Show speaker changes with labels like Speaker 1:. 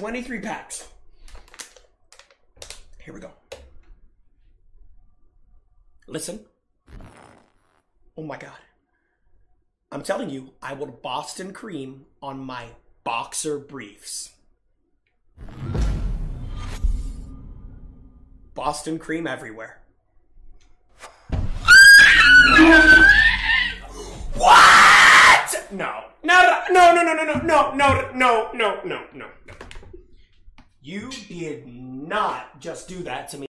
Speaker 1: 23 packs. Here we go. Listen. Oh my God. I'm telling you, I will Boston cream on my boxer briefs. Boston cream everywhere. What? No. No. You did not just do that to me.